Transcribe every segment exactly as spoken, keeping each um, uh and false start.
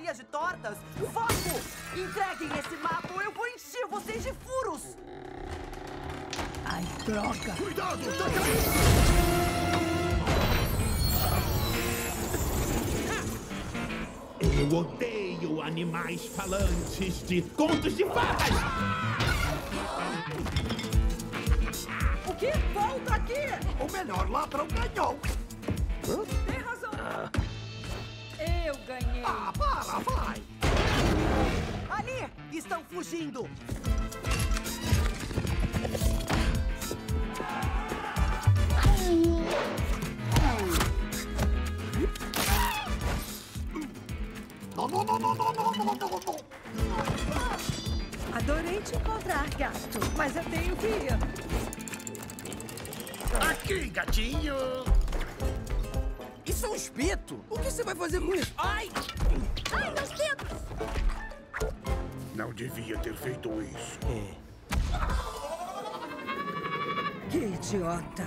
padaria de tortas. Foco! Entreguem esse mapa ou eu vou encher vocês de furos! Ai, droga! Cuidado, tá caindo! Eu odeio animais falantes de contos de fadas! O quê? Volta aqui! O melhor ladrão ganhou! Tem razão! Eu ganhei! Ah, para, vai! Ali! Estão fugindo! Não, não, não, não, não, não, não, não, não! Adorei te encontrar, gato, mas eu tenho que ir. Aqui, gatinho! Isso é um espeto! O que você vai fazer com isso? Ai! Ai, meus dedos! Não devia ter feito isso. É. Que idiota!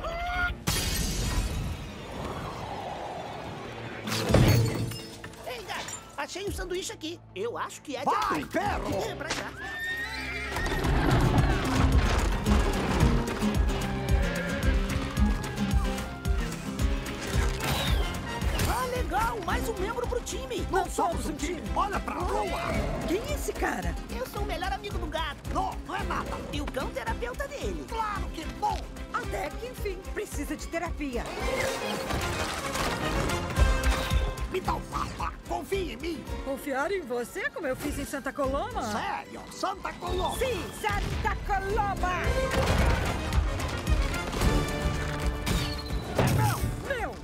Ei, gato, achei um sanduíche aqui. Eu acho que é de Vai, atum. perro! É, pra cá. Ah, legal! Mais um membro pro time. Não somos um time! Olha pra rua! Quem é esse cara? Eu sou o melhor amigo do gato. Não, não é nada! E o cão terapeuta dele. Claro que não! Até que, enfim, precisa de terapia. Me dá um mapa! Confia em mim! Confiar em você, como eu fiz em Santa Coloma? Sério, Santa Coloma! Sim, Santa Coloma! Meu! Meu!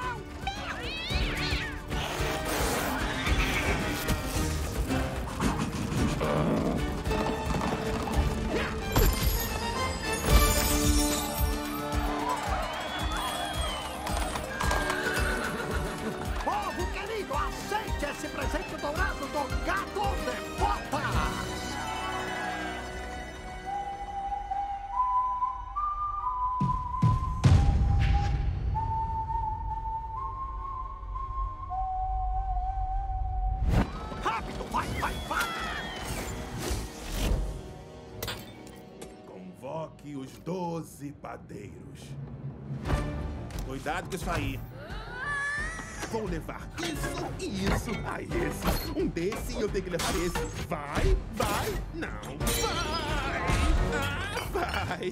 Povo querido, aceite esse presente dourado do Gato de Botas! Rápido, vai, vai, vai! Convoque os doze padeiros. Cuidado com isso aí. Vou levar isso e isso a esse. Um desse e eu tenho que levar esse. Vai, vai, não, vai! Ah, vai!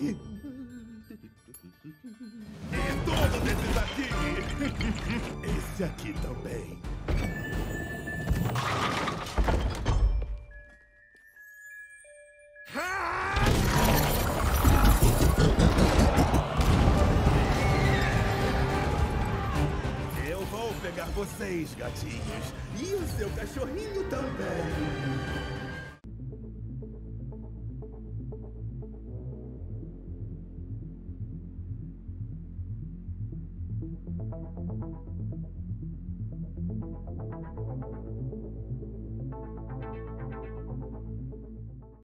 E todos esses aqui! Esse aqui também. Eu vou pegar vocês, gatinhos. E o seu cachorrinho também.